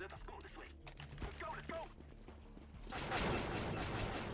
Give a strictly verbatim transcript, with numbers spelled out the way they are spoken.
Let us go this way. Let's go, let's go!